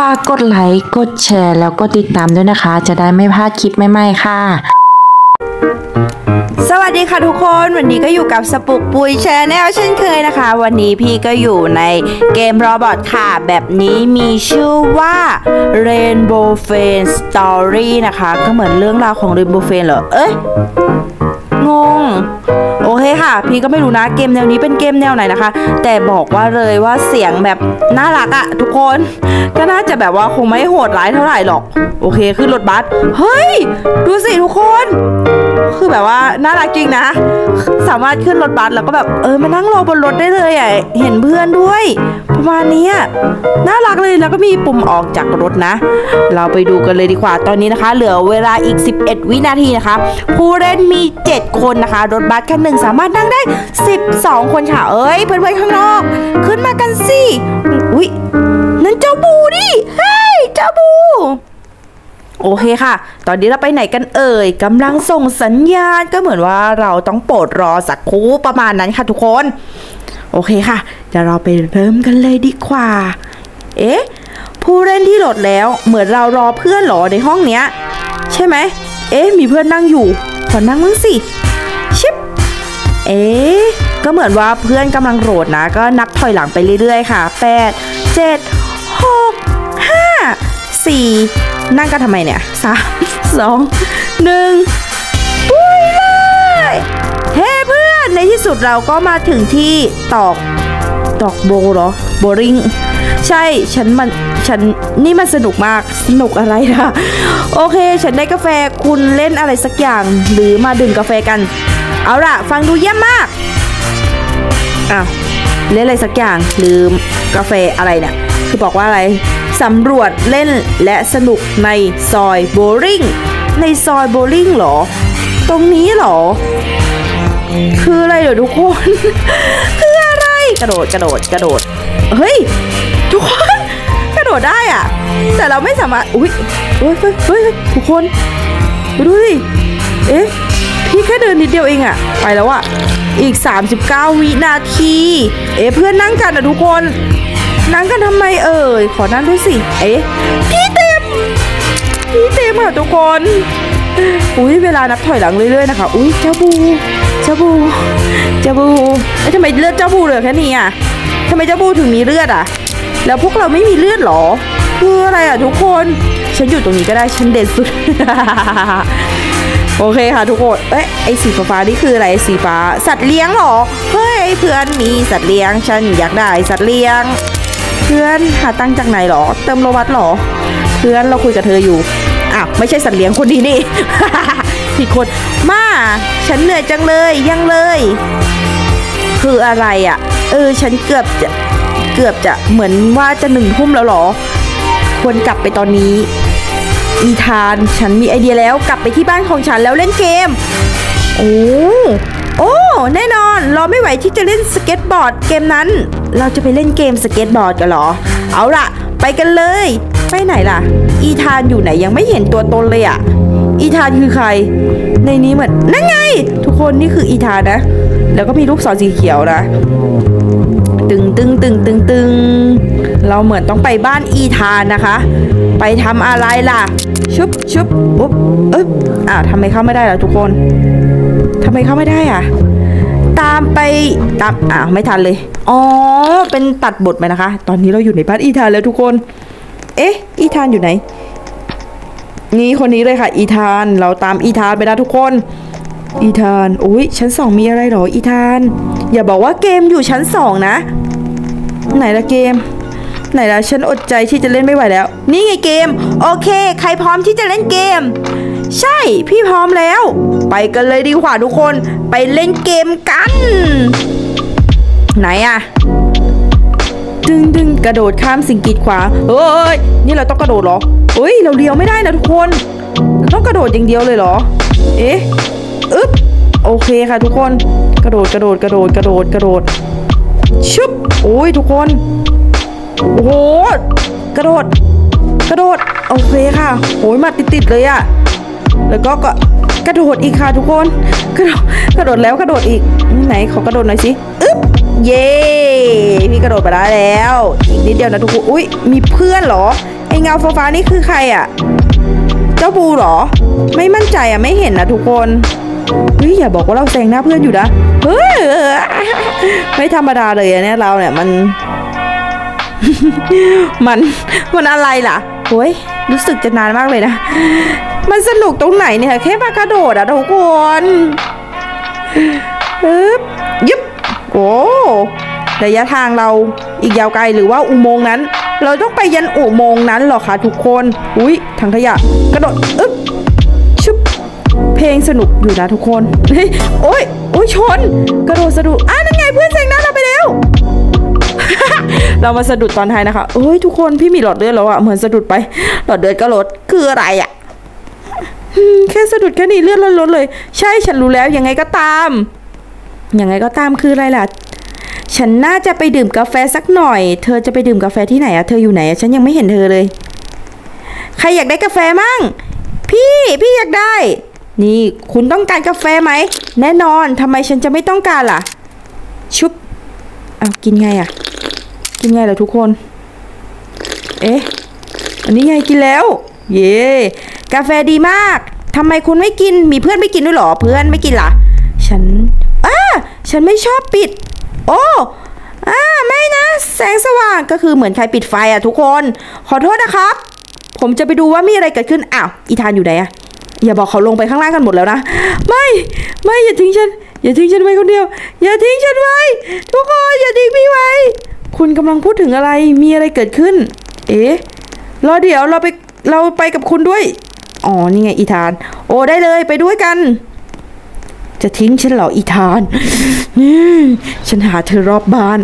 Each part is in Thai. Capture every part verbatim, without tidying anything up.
ากกดไลค์กดแชร์แล้วก็ติดตามด้วยนะคะจะได้ไม่พลาดคลิปใหม่ๆค่ะสวัสดีค่ะทุกคนวันนี้ก็อยู่กับสปุกปุยแชนแนลเช่นเคยนะคะวันนี้พี่ก็อยู่ในเกมโรบอทค่ะแบบนี้มีชื่อว่า Rainbow Friends Story นะคะก็เหมือนเรื่องราวของ Rainbow Friends เหรอเอ้ยงงโอเคค่ะพี่ก็ไม่รู้นะเกมแนวนี้เป็นเกมแนวไหนนะคะแต่บอกว่าเลยว่าเสียงแบบน่ารักอะทุกคนก็น่าจะแบบว่าคงไม่โหดร้ายเท่าไหร่หรอกโอเคขึ้นรถบัสเฮ้ยดูสิทุกคนคือแบบว่าน่ารักจริงนะสามารถขึ้นรถบัสแล้วก็แบบเออมานั่งรอบนรถได้เลยอ่ะเห็นเพื่อนด้วยประมาณนี้น่ารักเลยแล้วก็มีปุ่มออกจากรถนะเราไปดูกันเลยดีกว่าตอนนี้นะคะเหลือเวลาอีกสิบเอ็ดวินาทีนะคะผู้เล่นมีเจ็ดคนนะคะรถบัสคันหนึ่งสามารถนั่งได้สิบสองคนค่ะเอ้ยเพื่อนๆข้างนอกขึ้นมากันสิอุ๊ยนั่นเจ้าบูดิเฮ้ยเจ้าบูโอเคค่ะตอนนี้เราไปไหนกันเอ่ยกำลังส่งสัญญาณก็เหมือนว่าเราต้องโปรดรอสักครู่ประมาณนั้นค่ะทุกคนโอเคค่ะเดี๋ยวเราไปเริ่มกันเลยดีกว่าเอ๊ะผู้เล่นที่โหลดแล้วเหมือนเรารอเพื่อนหรอในห้องเนี้ยใช่ไหมเอ๊ะมีเพื่อนนั่งอยู่ขอนั่งมั่งสิชิปเอ๊ะก็เหมือนว่าเพื่อนกำลังโหลดนะก็นับถอยหลังไปเรื่อยๆค่ะแปด เจ็ด หก ห้า สี่นั่งกันทำไมเนี่ยสาม สอง หนึ่งปุ้ยเลยเฮ้เพื่อนในที่สุดเราก็มาถึงที่ตอกตอกโบเหรอโบริงใช่ฉันมันฉันนี่มันสนุกมากสนุกอะไรนะโอเคฉันได้กาแฟคุณเล่นอะไรสักอย่างหรือมาดื่มกาแฟกันเอาล่ะฟังดูเยี่ยมมากอ้าวเล่นอะไรสักอย่างหรือกาแฟอะไรเนี่ยคือบอกว่าอะไรสำรวจเล่นและสนุกในซอยโบลิ่งในซอยโบลิ่งเหรอตรงนี้เหรอคืออะไรเดี๋ยวทุกคน คืออะไรกระโดดกระโดดกระโดดเฮ้ยทุกคนกระโดดได้อะแต่เราไม่สามารถอุ้ยเฮ้ยเฮ้ยเฮ้ยทุกคนดูดิเอ๊ะพี่แค่เดินนิดเดียวเองอะไปแล้วอะอีกสามสิบเก้าวินาทีเอ๊ะเพื่อนนั่งกันอะทุกคนนั่งกันทำไมเอ่ยขอนั่งด้วยสิเอ๊ะพี่เต็มพี่เต็มค่ะทุกคนอุ้ยเวลานับถอยหลังเรื่อยๆนะคะอุ้ยเจ้าบูเจ้าบูเจ้าบูเอ๊ะทำไมเลือดเจ้าบูเหลือแค่นี้อ่ะทำไมเจ้าบูถึงมีเลือดอ่ะแล้วพวกเราไม่มีเลือดหรอคืออะไรอ่ะทุกคนฉันอยู่ตรงนี้ก็ได้ฉันเด่นสุด โอเคค่ะทุกคนเอ๊ะไอสีฟ้านี่คืออะไรสีฟ้าสัตว์เลี้ยงหรอเฮ้ยเพื่อนมีสัตว์เลี้ยงฉันอยากได้สัตว์เลี้ยงเพื่อนหาตังค์จากไหนหรอเติมโลบัสหรอเพื่อนเราคุยกับเธออยู่อ้าวไม่ใช่สัตว์เลี้ยงคนนี้นี่ ผิดคนมาฉันเหนื่อยจังเลยยังเลยคืออะไรอ่ะเออฉันเกือบจะเกือบจะเหมือนว่าจะหนึ่งทุ่มแล้วหรอควรกลับไปตอนนี้อีธานฉันมีไอเดียแล้วกลับไปที่บ้านของฉันแล้วเล่นเกมโอ้โอ้แน่นอนเราไม่ไหวที่จะเล่นสเก็ตบอร์ดเกมนั้นเราจะไปเล่นเกมสเก็ตบอร์ดกันเหรอเอาล่ะไปกันเลยไปไหนล่ะอีธานอยู่ไหนยังไม่เห็นตัวตนเลยอ่ะอีธานคือใครในนี้เหมือนนั่นไงทุกคนนี่คืออีธานนะแล้วก็มีลูกศรสีเขียวนะตึงตึงตึงตึงตึงเราเหมือนต้องไปบ้านอีธานนะคะไปทำอะไรล่ะชุบชุบอุ๊บเอ๊บอ่ะทำไมเข้าไม่ได้ล่ะทุกคนทำไมเข้าไม่ได้อ่ะตามไปตามอ่ะไม่ทันเลยอ๋อเป็นตัดบทไปนะคะตอนนี้เราอยู่ในบ้านอีธานแล้วทุกคนเอ๊ะอีธานอยู่ไหนนี่คนนี้เลยค่ะอีธานเราตามอีธานไปนะทุกคนอีธานอุ้ยชั้นสองมีอะไรหรออีธานอย่าบอกว่าเกมอยู่ชั้นสองนะไหนละเกมไหนละฉันอดใจที่จะเล่นไม่ไหวแล้วนี่ไงเกมโอเคใครพร้อมที่จะเล่นเกมใช่พี่พร้อมแล้วไปกันเลยดีกว่าทุกคนไปเล่นเกมกันไหนอะดึงดึงกระโดดข้ามสิ่งกีดขวางเฮ้ยนี่เราต้องกระโดดเหรอเฮ้ยเราเลี้ยวไม่ได้นะทุกคนต้องกระโดดอย่างเดียวเลยเหรอเอ๊ะอึ๊บโอเคค่ะทุกคนกระโดดกระโดดกระโดดกระโดดกระโดดชึบโอ้ยทุกคนโอ้โหกระโดดกระโดดโอเคค่ะโอ้ยมาติดๆเลยอะแล้วก็ก็กระโดดอีกค่ะทุกคนกระโดดกระโดดแล้วกระโดดอีกไหนขอกระโดดหน่อยสิอึ๊บเย้พี่กระโดดไปได้แล้วอีกนิดเดียวนะทุกคนอุ้ยมีเพื่อนเหรออ้เงาฟ้าๆนี่คือใครอ่ะเจ้าบูเหรอไม่มั่นใจอ่ะไม่เห็นนะทุกคนเฮ้ยอย่าบอกว่าเราแซงหน้าเพื่อนอยู่นะเฮ้ยไม่ธรรมดาเลยเนี่ยเราเนี่ยมัน มันมันอะไรล่ะโอ้ยรู้สึกจะนานมากเลยนะมันสนุกตรงไหนเนี่ยแค่มากระโดดอะทุกคนอึ๊บยึบโอ้ระยะทางเราอีกยาวไกลหรือว่าอุโมงค์นั้นเราต้องไปยันอุโมงค์นั้นหรอคะทุกคนอุ้ยถังขยะกระโดดอึ๊บชุบเพลงสนุกอยู่นะทุกคนเฮ้ยโอ้ยโอ้ยชนกระโดดสะดุดอ่ะนั่นไงเพื่อนแซงหน้าเราไปแล้ว เรามาสะดุดตอนท้ายนะคะเอ้ยทุกคนพี่มีหลอดเลือดแล้วอะเหมือนสะดุดไปหลอดเลือดก็ลดคืออะไรอะแค่สะดุดแค่นี้เลือดลดเลยใช่ฉันรู้แล้วยังไงก็ตามยังไงก็ตามคืออะไรล่ะฉันน่าจะไปดื่มกาแฟสักหน่อยเธอจะไปดื่มกาแฟที่ไหนอะเธออยู่ไหนอะฉันยังไม่เห็นเธอเลยใครอยากได้กาแฟมั่งพี่พี่อยากได้นี่คุณต้องการกาแฟไหมแน่นอนทำไมฉันจะไม่ต้องการล่ะชุบเอากินไงอะกินไงล่ะทุกคนเอ๊ะอันนี้ไงกินแล้วเย่กาแฟดีมากทำไมคุณไม่กินมีเพื่อนไม่กินด้วยหรอเพื่อนไม่กินล่ะฉันอ้าฉันไม่ชอบปิดโอ้อ่าไม่นะแสงสว่างก็คือเหมือนใครปิดไฟอ่ะทุกคนขอโทษนะครับผมจะไปดูว่ามีอะไรเกิดขึ้นอ้าวอีธานอยู่ไหนอะอย่าบอกเขาลงไปข้างล่างกันหมดแล้วนะไม่ไม่อย่าทิ้งฉันอย่าทิ้งฉันไว้คนเดียวอย่าทิ้งฉันไว้ทุกคนอย่าทิ้งพี่ไว้คุณกำลังพูดถึงอะไรมีอะไรเกิดขึ้นเอ๊ะรอเดี๋ยวเราไปเราไปกับคุณด้วยอ๋อนี่ไงอีธานโอ้ได้เลยไปด้วยกันจะทิ้งฉันเหรออีธานนี่ฉันหาเธอรอบบ้าน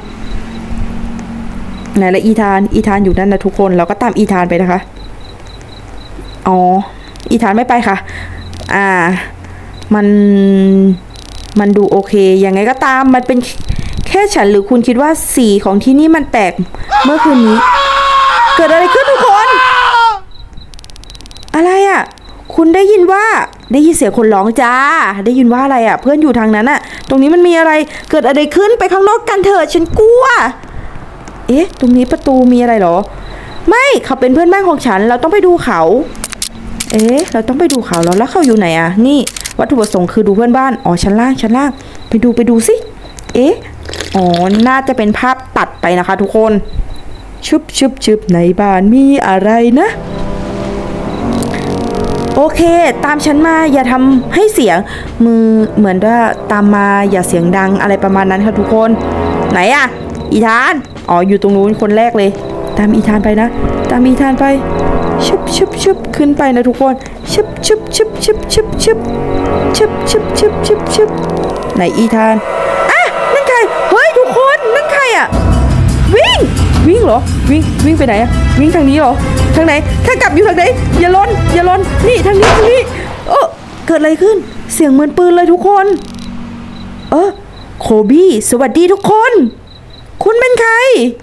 ไหนละอีธานอีธานอยู่นั่นนะทุกคนเราก็ตามอีธานไปนะคะอ๋ออีธานไม่ไปค่ะอ่ามันมันดูโอเคยังไงก็ตามมันเป็นแค่ฉันหรือคุณคิดว่าสีของที่นี่มันแปลกเมื่อคืนนี้เกิดอะไรขึ้นทุกคนอะไรอ่ะคุณได้ยินว่าได้ยินเสียงคนร้องจ้าได้ยินว่าอะไรอ่ะเพื่อนอยู่ทางนั้นอ่ะตรงนี้มันมีอะไรเกิดอะไรขึ้นไปข้างนอกกันเถอะฉันกลัวเอ๊ะตรงนี้ประตูมีอะไรหรอไม่เขาเป็นเพื่อนบ้านของฉันเราต้องไปดูเขาเอ๊ะเราต้องไปดูเขาแล้วแล้วเขาอยู่ไหนอ่ะนี่วัตถุประสงค์คือดูเพื่อนบ้านอ๋อชั้นล่างชั้นล่างไปดูไปดูสิเอ๊ะอ๋อน่าจะเป็นภาพตัดไปนะคะทุกคนชุบชุบชุบในบ้านมีอะไรนะโอเคตามฉันมาอย่าทำให้เสียงมือเหมือนว่าตามมาอย่าเสียงดังอะไรประมาณนั้นค่ะทุกคนไหนอะอีธานอ๋ออยู่ตรงนู้นคนแรกเลยตามอีธานไปนะตามอีธานไปชุบชุบชุบขึ้นไปนะทุกคนชุบชุบชุบชุบชุบชุบชุบชุบชุบชุบชุบไหนอีธานอ่ะนั่นใครเฮ้ยทุกคนนั่นใครอะวิ่งวิ่งเหรอวิ่งวิ่งไปไหนอะวิ่งทางนี้เหรอทางไหนถ้ากลับอยู่ทางไหนอย่าล้นอย่าล้นนี่ทางนี้ทางนี้เออเกิดอะไรขึ้นเสียงเหมือนปืนเลยทุกคนเออโคบี้สวัสดีทุกคนคุณเป็นใคร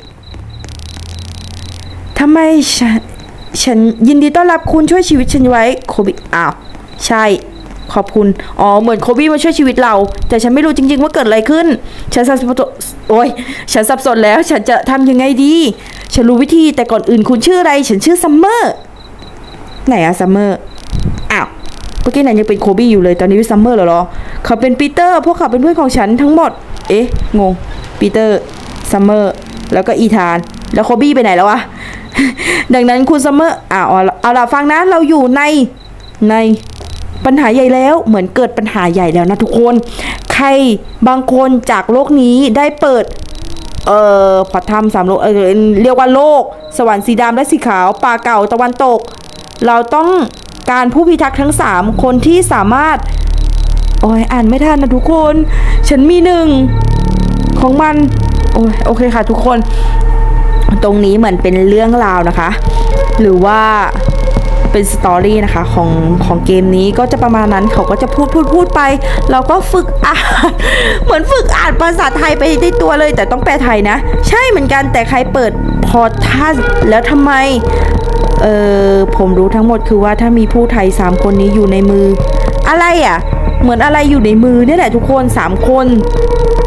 ทำไมฉันฉันยินดีต้อนรับคุณช่วยชีวิตฉันไว้โคบี้อ้าวใช่ขอบคุณอ๋อเหมือนโคบี้มาช่วยชีวิตเราแต่ฉันไม่รู้จริงๆว่าเกิดอะไรขึ้นฉันสับสนโอ้ยฉันสับสนแล้วฉันจะทำยังไงดีฉันรู้วิธีแต่ก่อนอื่นคุณชื่ออะไรฉันชื่อซัมเมอร์ไหนอะซัมเมอร์อ้าวเมื่อกี้นั้นยังเป็นโคบี้อยู่เลยตอนนี้เป็นซัมเมอร์เหรอเขาเป็นปีเตอร์พวกเขาเป็นเพื่อนของฉันทั้งหมดเอ๊ะงงปีเตอร์ซัมเมอร์แล้วก็อีธานแล้วโคบี้ไปไหนแล้ววะ ดังนั้นคุณซัมเมอร์อ้าวเอาล่ะฟังนะเราอยู่ในในปัญหาใหญ่แล้วเหมือนเกิดปัญหาใหญ่แล้วนะทุกคนใครบางคนจากโลกนี้ได้เปิดเอ่อพระธรรมสามโลกเออเรียกว่าโลกสวรรค์สีดำและสีขาวป่าเก่าตะวันตกเราต้องการผู้พิทักษ์ทั้งสามคนที่สามารถโอ้ยอ่านไม่ทันนะทุกคนฉันมีหนึ่งของมันโอ้ยโอเคค่ะทุกคนตรงนี้เหมือนเป็นเรื่องราวนะคะหรือว่าเป็นสตอรี่นะคะของของเกมนี้ก็จะประมาณนั้นเขาก็จะพูดพูดพูดไปเราก็ฝึกอ่านเหมือนฝึกอ่านภาษาไทยไปในตัวเลยแต่ต้องแปลไทยนะใช่เหมือนกันแต่ใครเปิดพอทัสแล้วทำไมเออผมรู้ทั้งหมดคือว่าถ้ามีผู้ไทยสามคนนี้อยู่ในมืออะไรอ่ะเหมือนอะไรอยู่ในมือเนี่ยแหละทุกคนสามคน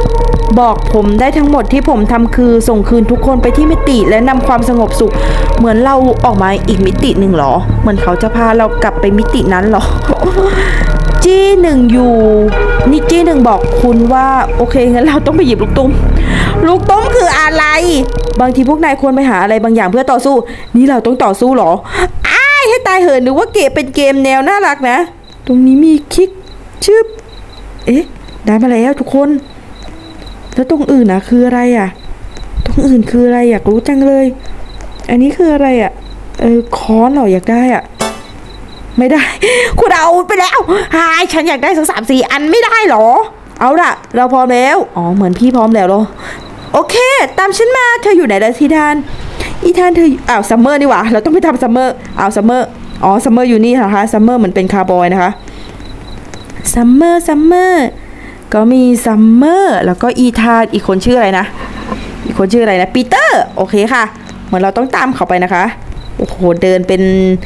บอกผมได้ทั้งหมดที่ผมทำคือส่งคืนทุกคนไปที่มิติและนำความสงบสุขเหมือนเราออกมาอีกมิติหนึ่งหรอเหมือนเขาจะพาเรากลับไปมิตินั้นหรอ จี้หนึ่งอยู่นี่จี้หนึ่งบอกคุณว่าโอเคงั้นเราต้องไปหยิบลูกตุ้มลูกตุ้มคืออะไรบางทีพวกนายควรไปหาอะไรบางอย่างเพื่อต่อสู้นี่เราต้องต่อสู้หรออ้ายให้ตายเหินนึกว่าเกมเป็นเกมแนวน่ารักนะตรงนี้มีคลิกชึบเอ๊ะได้มาแล้วทุกคนแล้วตรงอื่นนะคืออะไรอ่ะตรงอื่นคืออะไรอยากรู้จังเลยอันนี้คืออะไรอ่ะเออค้อนเหรออยากได้อ่ะไม่ได้คุณเอาไปแล้วหายฉันอยากได้สักสามสี่อันไม่ได้หรอเอาล่ะเราพร้อมแล้วอ๋อเหมือนพี่พร้อมแล้วเหรอโอเคตามฉันมาเธออยู่ไหนล่ะทีทานอีทานเธออ้าวซัมเมอร์นี่หว่าเราต้องไปทำซัมเมอร์อ้าวซัมเมอร์อ๋อซัมเมอร์อยู่นี่นะคะซัมเมอร์เหมือนเป็นคาร์บอยนะคะซัมเมอร์ซัมเมอร์ก็มีซัมเมอร์แล้วก็อีธานอีกคนชื่ออะไรนะอีกคนชื่ออะไรนะปีเตอร์โอเคค่ะเหมือนเราต้องตามเขาไปนะคะโอ้โหเดินเป็น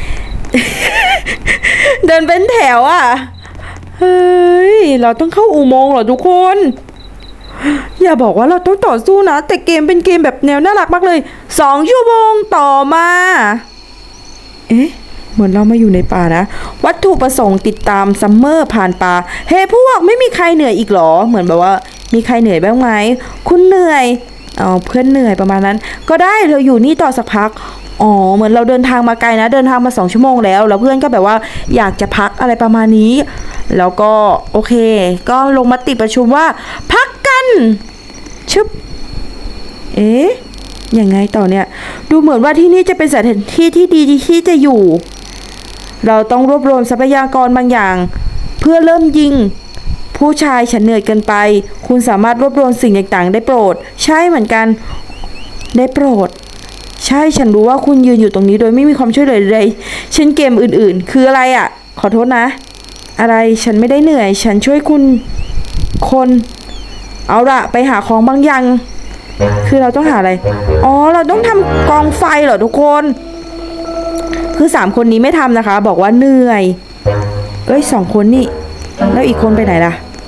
เดินเป็นแถวอ่ะเฮ้ยเราต้องเข้าอุโมงค์เหรอทุกคนอย่าบอกว่าเราต้องต่อสู้นะแต่เกมเป็นเกมแบบแนวน่ารักมากเลยสองชั่วโมงต่อมาเอ๊ะเหมือนเรามาอยู่ในป่านะวัตถุประสงค์ติดตามซัมเมอร์ผ่านป่าเฮ้พวกไม่มีใครเหนื่อยอีกหรอเหมือนแบบว่ามีใครเหนื่อยบ้างไหมคุณเหนื่อยอ๋อเพื่อนเหนื่อยประมาณนั้นก็ได้เราอยู่นี่ต่อสักพักอ๋อเหมือนเราเดินทางมาไกลนะเดินทางมาสองชั่วโมงแล้วแล้วเพื่อนก็แบบว่าอยากจะพักอะไรประมาณนี้แล้วก็โอเคก็ลงมติประชุมว่าพักกันชึบเอ๊ะยังไงต่อเนี่ยดูเหมือนว่าที่นี่จะเป็นสถานที่ที่ดีที่จะอยู่เราต้องรวบรวมทรัพยากรบางอย่างเพื่อเริ่มยิงผู้ชายฉันเหนื่อยเกินไปคุณสามารถรวบรวมสิ่งต่างๆได้โปรดใช่เหมือนกันได้โปรดใช่ฉันรู้ว่าคุณยืนอยู่ตรงนี้โดยไม่มีความช่วยเหลือใดเช่นเกมอื่นๆคืออะไรอ่ะขอโทษนะอะไรฉันไม่ได้เหนื่อยฉันช่วยคุณคนเอาละไปหาของบางอย่างคือเราต้องหาอะไรอ๋อเราต้องทำกองไฟเหรอทุกคนคือสามคนนี้ไม่ทำนะคะบอกว่าเหนื่อยเอ้ยสองคนนี่แล้วอีกคนไปไหนล่ะ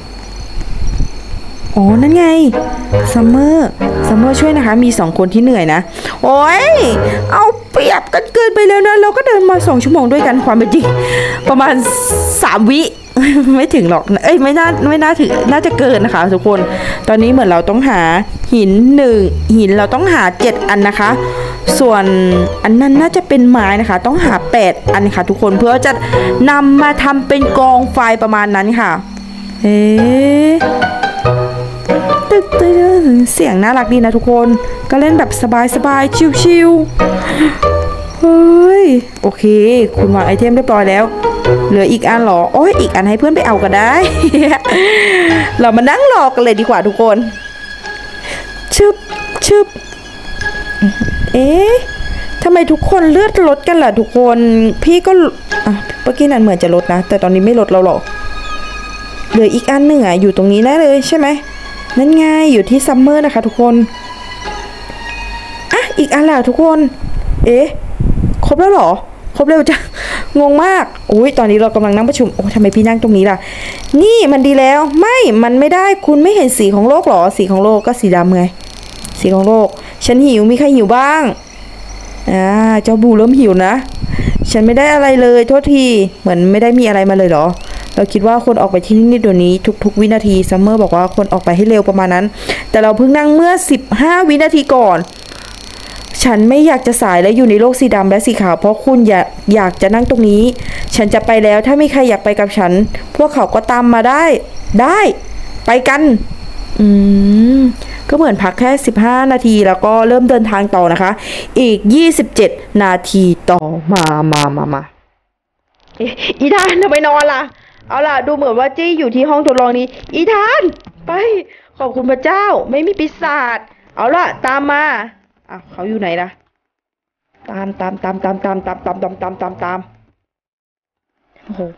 อ๋อนั่นไงซัมเมอร์ซัมเมอร์ช่วยนะคะมีสองคนที่เหนื่อยนะโอ้ยเอาเปรียบกันเกินไปแล้วนะเราก็เดินมาสองชั่วโมงด้วยกันความเป็นจริงประมาณสามวิ ไม่ถึงหรอกเอ้ยไม่น่าไม่น่าถึงน่าจะเกินนะคะทุกคนตอนนี้เหมือนเราต้องหาหินหนึ่งหินเราต้องหาเจ็ดอันนะคะส่วนอันนั้นน่าจะเป็นไม้นะคะต้องหาแปดอันค่ะทุกคนเพื่อจะนำมาทำเป็นกองไฟประมาณนั้นค่ะเอ๊ะตึ๊ดตึ๊ดเสียงน่ารักดีนะทุกคนก็เล่นแบบสบายๆชิวๆเฮ้ยโอเคคุณวางไอเทมเรียบร้อยแล้วเหลืออีกอันหรอโอ้ยอีกอันให้เพื่อนไปเอาก็ได้ เรามานั่งรอกันเลยดีกว่าทุกคนชึบชึบเอ๊ะทำไมทุกคนเลือดลดกันล่ะทุกคนพี่ก็อ่ะเมื่อกี้นั้นเหมือนจะลดนะแต่ตอนนี้ไม่ลดเราหรอกเหลืออีกอันหนึ่งอ่ะอยู่ตรงนี้แน่เลยใช่ไหมนั่นไงอยู่ที่ซัมเมอร์นะคะทุกคนอ่ะอีกอันแล้วทุกคนเอ๊ะครบแล้วหรอครบเร็วจังงงมากโอ้ยตอนนี้เรากำลังนั่งประชุมโอ้ทำไมพี่นั่งตรงนี้ล่ะนี่มันดีแล้วไม่มันไม่ได้คุณไม่เห็นสีของโลกหรอสีของโลกก็สีดำไงสีของโลกฉันหิวมีใครหิวบ้างอ่าเจ้าบูเริ่มหิวนะฉันไม่ได้อะไรเลยโทษทีเหมือนไม่ได้มีอะไรมาเลยเหรอเราคิดว่าคนออกไปที่นี่เดี๋ยวนี้ทุกๆวินาทีซัมเมอร์บอกว่าคนออกไปให้เร็วประมาณนั้นแต่เราเพิ่งนั่งเมื่อสิบห้าวินาทีก่อนฉันไม่อยากจะสายและอยู่ในโลกสีดำและสีขาวเพราะคุณอยากอยากจะนั่งตรงนี้ฉันจะไปแล้วถ้ามีใครอยากไปกับฉันพวกเขาก็ตามมาได้ได้ไปกันอืมก็เหมือนพักแค่สิบห้านาทีแล้วก็เริ่มเดินทางต่อนะคะอีกยี่สิบเจ็ดนาทีต่อมามามามาเอ๊ะอีธานทำไมนอนล่ะเอาล่ะดูเหมือนว่าจี้อยู่ที่ห้องทดลองนี้อีธานไปขอบคุณพระเจ้าไม่มีปีศาจเอาล่ะตามมาอ้าวเขาอยู่ไหนล่ะตามตามตามตามตามตามตามตามตามตามตามโอ้โห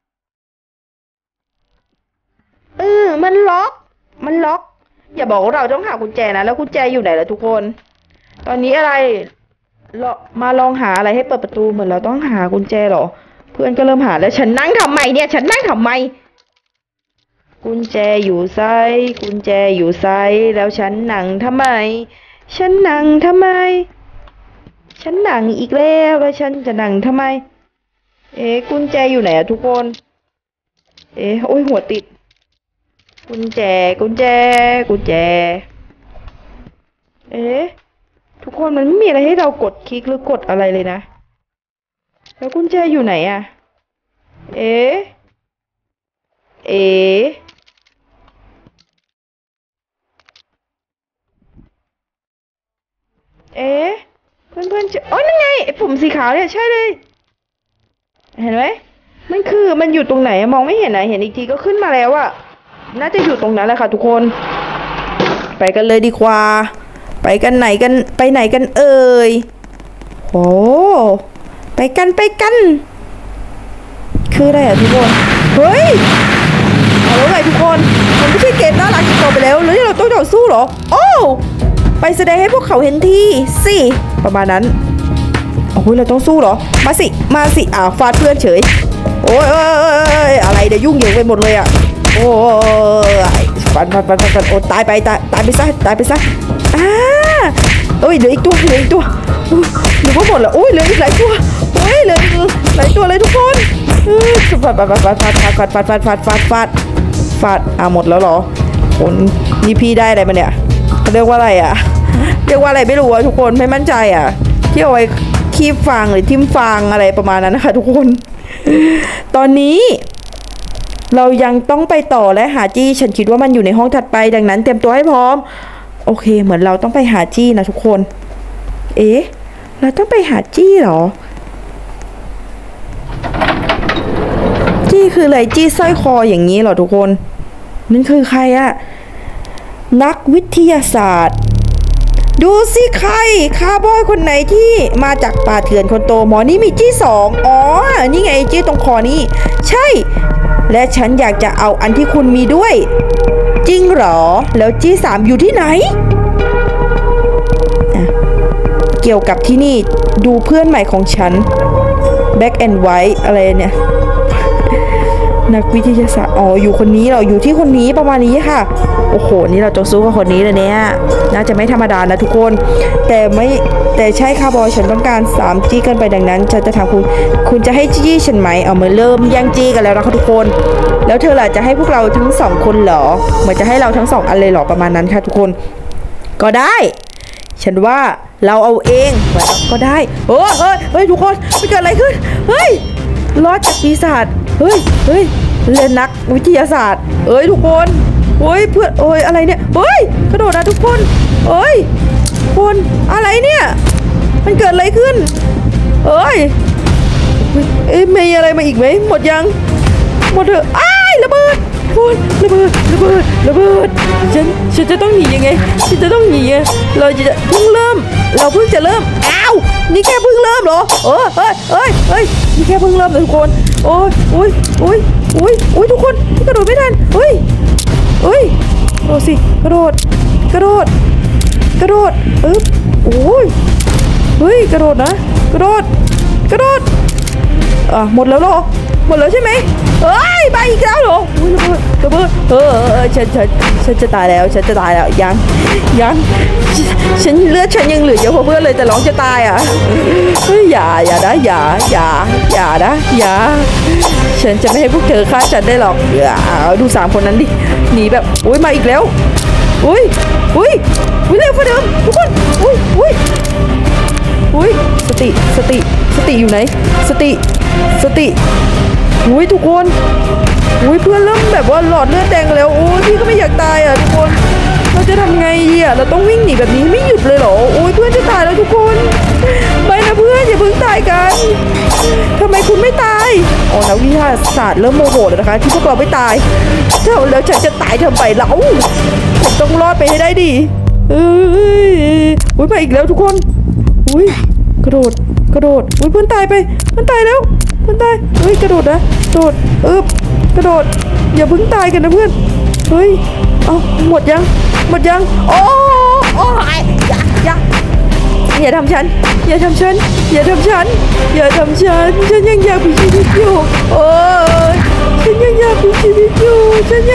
เออมันล็อกมันล็อกอย่าบอกว่าเราต้องหากุญแจนะแล้วกุญแจอยู่ไหนล่ะทุกคนตอนนี้อะไรมาลองหาอะไรให้เปิดประตูเหมือนเราต้องหากุญแจหรอเพื่อนก็เริ่มหาแล้วฉันนั่งทำไมเนี่ยฉันนั่งทำไมกุญแจอยู่ไซกุญแจอยู่ไซแล้วฉันนั่งทำไมฉันนั่งทำไมฉันนั่งอีกแล้วแล้วฉันจะนั่งทำไมเอ๊ะกุญแจอยู่ไหนอะทุกคนเอ๊ะโอ้ยหัวติดกุญแจกุญแจกุญแจเอ๊ะทุกคนมันไม่มีอะไรให้เรากดคลิกหรือกดอะไรเลยนะแล้วกุญแจอยู่ไหนอะเอ๊ะเอ๊ะเอ๊ะเพื่อนเพื่อนจะโอ้ยนั่นไงไอ้ปุ่มสีขาวเนี่ยใช่เลยเห็นไหมมันคือมันอยู่ตรงไหนมองไม่เห็นนะเห็นอีกทีก็ขึ้นมาแล้วอะน่าจะอยู่ตรงนั้นแหละค่ะทุกคนไปกันเลยดีกว่าไปกันไหนกันไปไหนกันเอ่ยโอ้ไปกันไปกันคืออะไรอ่ะทุกคนเฮ้ยเอาแล้วไงทุกคนมันไม่ใช่เกมน่ารักอีกต่อไปแล้วหรือเราต้องต่อสู้เหรอโอ้ไปแสดงให้พวกเขาเห็นทีสิประมาณนั้นโอ้ยเราต้องสู้เหรอมาสิมาสิอ่าฟาดเพื่อนเฉยโอ้ยเอ้ยอะไรเดี๋ยวยุ่งเหยิงไปหมดเลยอ่ะโอ้ยฟันฟันฟันฟันฟันโอ้ตายไปตายตายไปซะตายไปซะอ่าเอ้ยเหลืออีกตัวเหลืออีกตัวหรือว่าหมดแล้วโอ้ยเหลืออีกหลายตัวโอ้ยเหลืออีกหลายตัวเลยทุกคนฟาดฟาดฟาดฟาดฟาดฟาดฟาดฟาดฟาดฟาดฟาดฟาดอ่าหมดแล้วเหรอคนนี่พี่ได้อะไรมาเนี่ยเขาเรียกว่าอะไรอ่ะเรียกว่าอะไรไม่รู้อ่ะทุกคนไม่มั่นใจอ่ะที่เอาไว้คีบฟางหรือทิ่มฟางอะไรประมาณนั้นนะคะทุกคนตอนนี้เรายังต้องไปต่อและหาจี้ฉันคิดว่ามันอยู่ในห้องถัดไปดังนั้นเตรียมตัวให้พร้อมโอเคเหมือนเราต้องไปหาจี้นะทุกคนเอ๊ะเราต้องไปหาจี้เหรอจี้คืออะไรจี้สร้อยคออย่างนี้เหรอทุกคนนั่นคือใครอะนักวิทยาศาสตร์ดูสิใครคาร์บอยคนไหนที่มาจากป่าเถื่อนคนโตหมอนี่มีจี้สองอ๋อนี่ไงจี้ตรงคอนี่ใช่และฉันอยากจะเอาอันที่คุณมีด้วยจริงเหรอแล้วจี้สามอยู่ที่ไหนเกี่ยวกับที่นี่ดูเพื่อนใหม่ของฉัน Black and White อะไรเนี่ยนักวิทยาศาสตร์อ๋ออยู่คนนี้เหรออยู่ที่คนนี้ประมาณนี้ค่ะโอ้โหนี่เราจะสู้กับคนนี้เลยเนี่ยน่าจะไม่ธรรมดานะทุกคนแต่ไม่แต่ใช่ค่ะบอยฉันต้องการสามจี้กันไปดังนั้นฉันจะถามคุณคุณจะให้จี้ฉันไหมเอามาเริ่มแย่งจี้กันแล้วนะคะทุกคนแล้วเธอล่ะจะให้พวกเราทั้งสองคนเหรอเหมือนจะให้เราทั้งสองอันเลยเหรอประมาณนั้นค่ะทุกคนก็ได้ฉันว่าเราเอาเองก็ได้เฮ้ยเฮ้ยเฮ้ยทุกคนไม่เกิดอะไรขึ้นเฮ้ยรอดจากปีศาจเฮ้ยเฮ้ยเรียนนักวิทยาศาสตร์เอ้ยทุกคนเฮ้ยเพื่อนเอ้ยอะไรเนี่ยเฮ้ยกระโดดนะทุกคนเอ้ยคนอะไรเนี่ยมันเกิดอะไรขึ้นเอ้ยเอ้ยมีอะไรมาอีกไหมหมดยังหมดเถอะอ้ายระเบิดคนระเบิดระเบิดระเบิดฉันฉันจะต้องหนียังไงฉันจะต้องหนีเราจะเพิ่งเริ่มเราเพิ่งจะเริ่มอ้าวนี่แค่เพิ่งเริ่มเหรอเออเฮ้ยเฮ้ยเฮ้ยนี่แค่เพิ่งเริ่มเลยทุกคนโอ้ยโอ้ยโอ้ยโอ้ยโอ้ยทุกคนกระโดดไม่ทันเฮ้ยเฮ้ยกระโดดสิกระโดดกระโดดกระโดดเออโอ้ยเฮ้ยกระโดดนะกระโดดกระโดดอ่ะหมดแล้วเหรอหมดแล้วใช่ไหมเฮ้ยไปอีกแล้วเหรออุ้ยระเบิดระเบิดเออเออฉันฉันฉันจะตายแล้วฉันจะตายแล้วยังยังฉันเลือดฉันยังเหลือเยอะกว่าเพื่อนเลยแต่ร้องจะตายอ่ะเฮ้ยอย่าอย่านะอย่าอย่าอย่านะอย่าฉันจะไม่ให้พวกเธอฆ่าฉันได้หรอกอย่าดูสามคนนั้นดิหนีแบบอุ้ยมาอีกแล้วอุ้ยอุ้ยอุ้ยเร็วกว่าเดิมทุกคนอุ้ยอุ้ยอุ้ยสติสติสติอยู่ไหนสติสติอุ้ยทุกคนอุ้ยเพื่อนเริ่มแบบว่าหลอดเลือดแดงแล้วโอ้ยพี่ก็ไม่อยากตายอ่ะทุกคนเราจะทำไงดีอ่ะเราต้องวิ่งหนีแบบนี้ไม่หยุดเลยเหรอโอ้ยเพื่อนจะตายแล้วทุกคนไม่นะเพื่อนอย่าเพิ่งตายกันทำไมคุณไม่ตายอ๋อนักวิทยาศาสตร์เริ่มโมโหแล้วนะคะที่พวกเราไม่ตายเท่าแล้วฉันจะตายทำไมเล่าผมต้องรอดไปให้ได้ดิเอ้ยอุ้ยไปอีกแล้วทุกคนอุ้ยกระโดดกระโดดอุ้ยเพื่อนตายไปเพื่อนตายแล้วเพื่อนตายเฮ้ยกระโดดนะกระโดดเออกระโดดอย่าเพิ่งตายกันนะเพื่อนเฮ้ยเอาหมดยังหมดยังโอ้โอ้ยอย่าอย่าอย่าทำฉันอย่าทำฉันอย่าทำฉันอย่าทำฉันฉันยังอยากมีชีวิตอยู่โอ้ยฉันยังอยากมีชีวิตอยู่ฉันยังไม่อย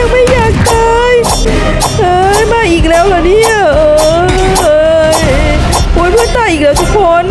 ากตายเอ้ยมาอีกแล้วเหรอเนี่ยเอ้ยโอ้ยเพื่อนตายอีกแล้วทุกคน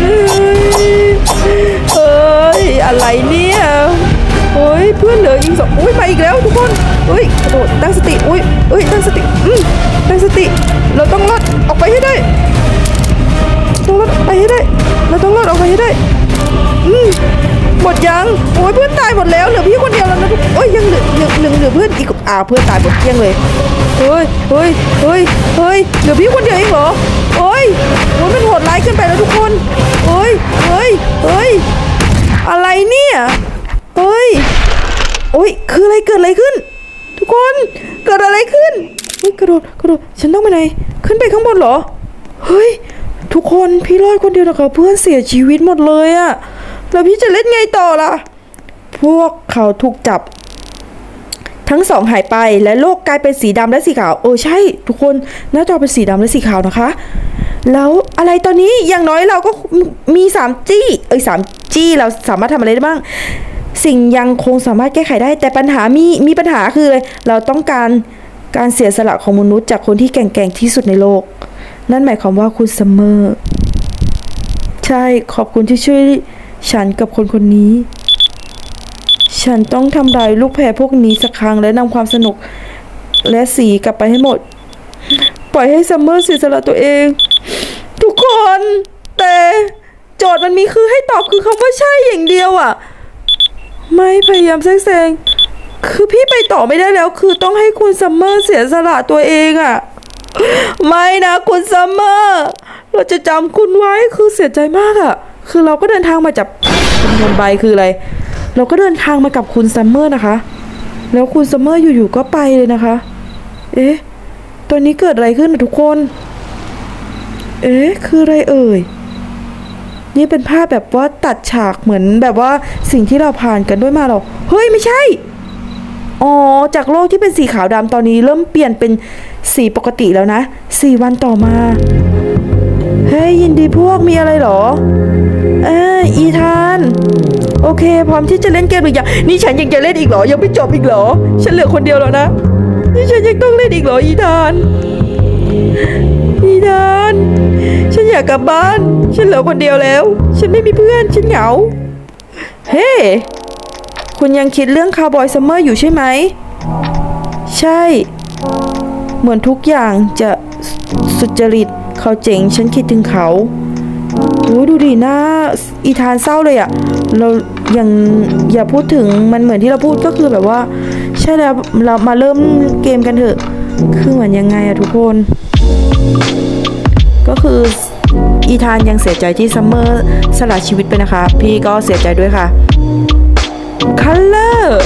เอ้ยอะไรเนี่ยโอ้ยเพื่อนเหลืออีกสองโอ้ยมาอีกแล้วทุกคนเฮ้ยกระโดดตั้งสติโอ้ยเอ้ยตั้งสติอืมตั้งสติเราต้องรอดออกไปให้ได้ต้องรอดไปให้ได้เราต้องรอดออกไปให้ได้อืมหมดยังโอ้ยเพื่อนตายหมดแล้วเหลือพี่คนเดียวแล้วนะทุกโอ้ยยังเหลือเหลือเหลือเหลือเพื่อนอีกอ่าเพื่อนตายหมดเกลี้ยงเลยเฮ้ยเฮ้ยเฮ้ยเฮ้ยเหลือพี่คนเดียวเองเหรอโอ้ยโอ้ยมันโหดร้ายเกินไปแล้วทุกคนเฮ้ยเฮ้ยเฮ้ยอะไรเนี่ยเฮ้ยโอ้ยคืออะไรเกิดอะไรขึ้นทุกคนเกิดอะไรขึ้นเฮ้ยกระโดดกระโดดฉันต้องไปไหนขึ้นไปข้างบนเหรอเฮ้ยทุกคนพี่รอดคนเดียวนะคะเพื่อนเสียชีวิตหมดเลยอะแล้วพี่จะเล่นไงต่อล่ะพวกเขาถูกจับทั้งสองหายไปและโลกกลายเป็นสีดำและสีขาวโอ้ใช่ทุกคนหน้าจอเป็นสีดำและสีขาวนะคะแล้วอะไรตอนนี้อย่างน้อยเราก็มีสามจี้เอ้ยสามจี้เราสามารถทำอะไรได้บ้างสิ่งยังคงสามารถแก้ไขได้แต่ปัญหามีมีปัญหาคือเราต้องการการเสียสละของมนุษย์จากคนที่แกร่งๆที่สุดในโลกนั่นหมายความว่าคุณซัมเมอร์ใช่ขอบคุณที่ช่วยฉันกับคนคนนี้ฉันต้องทำลายลูกแพรพวกนี้สักครั้งและนำความสนุกและสีกลับไปให้หมดปล่อยให้ซัมเมอร์เสียสละตัวเองทุกคนแต่โจทย์มันมีคือให้ตอบคือคำว่าใช่อย่างเดียวอ่ะไม่พยายามแทรกแซงคือพี่ไปต่อไม่ได้แล้วคือต้องให้คุณซัมเมอร์เสียสละตัวเองอ่ะไม่นะคุณซัมเมอร์เราจะจำคุณไว้คือเสียใจมากอ่ะคือเราก็เดินทางมาจากคนคนใบคืออะไรเราก็เดินทางมากับคุณซัมเมอร์นะคะแล้วคุณซัมเมอร์อยู่ๆก็ไปเลยนะคะเอ๊ะตอนนี้เกิดอะไรขึ้นนะทุกคนเอ๊ะคืออะไรเอ่ยนี่เป็นภาพแบบว่าตัดฉากเหมือนแบบว่าสิ่งที่เราผ่านกันด้วยมาหรอเฮ้ยไม่ใช่อ๋อจากโลกที่เป็นสีขาวดำตอนนี้เริ่มเปลี่ยนเป็นสีปกติแล้วนะสี่วันต่อมาเฮ้ยยินดีพวกมีอะไรหรอเอออีธานโอเคพร้อมที่จะเล่นเกมหรือยังนี่ฉันยังจะเล่นอีกเหรอยังไม่จบอีกเหรอฉันเหลือคนเดียวแล้วนะนี่ฉันยังต้องเล่นอีกเหรออีธานอีธานฉันอยากกลับบ้านฉันเหลือคนเดียวแล้วฉันไม่มีเพื่อนฉันเหงาเฮ้ hey, คุณยังคิดเรื่องคาวบอยซัมเมอร์อยู่ใช่ไหมใช่เหมือนทุกอย่างจะสุจริตเขาเจ๋งฉันคิดถึงเขาโอ้ดูดิหน้าอีธานเศร้าเลยอะเรายังอย่าพูดถึงมันเหมือนที่เราพูดก็คือแบบว่าใช่แล้วเรามาเริ่มเกมกันเถอะคือเหมือนยังไงอะทุกคนก็คืออีธานยังเสียใจที่ซัมเมอร์สละชีวิตไปนะคะพี่ก็เสียใจด้วยค่ะคัลเลอร์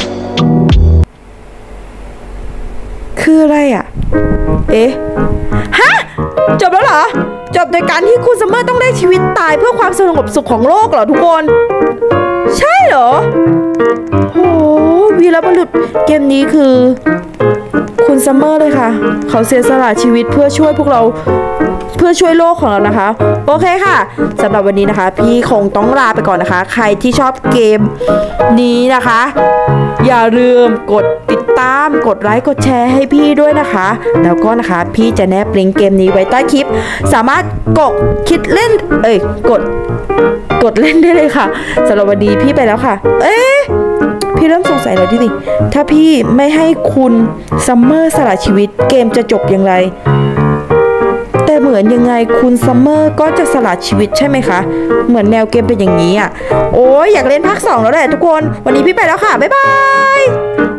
คืออะไรอะเอ๊ะฮะจบแล้วเหรอจบในการที่คุณซัมเมอร์ต้องได้ชีวิตตายเพื่อความสงบสุขของโลกเหรอทุกคนใช่เหรอโหวีรบุรุษเกมนี้คือคุณซัมเมอร์เลยค่ะเขาเสียสละชีวิตเพื่อช่วยพวกเราเพื่อช่วยโลกของเรานะคะโอเคค่ะสำหรับวันนี้นะคะพี่คงต้องลาไปก่อนนะคะใครที่ชอบเกมนี้นะคะอย่าลืมกดติดตามกดไลค์กดแชร์ให้พี่ด้วยนะคะแล้วก็นะคะพี่จะแนบลิงก์เกมนี้ไว้ใต้คลิปสามารถกดคิดเล่นเอ้ยกดกดเล่นได้เลยค่ะสำหรับวันนี้พี่ไปแล้วค่ะเอ๊ะพี่เริ่มสงสัยแล้วดิสิถ้าพี่ไม่ให้คุณซัมเมอร์สละชีวิตเกมจะจบอย่างไรแต่เหมือนยังไงคุณซัมเมอร์ก็จะสละชีวิตใช่ไหมคะเหมือนแนวเกมเป็นอย่างนี้อ่ะโอ้ยอยากเล่นภาคสองแล้วแหละทุกคนวันนี้พี่ไปแล้วค่ะบ๊ายบาย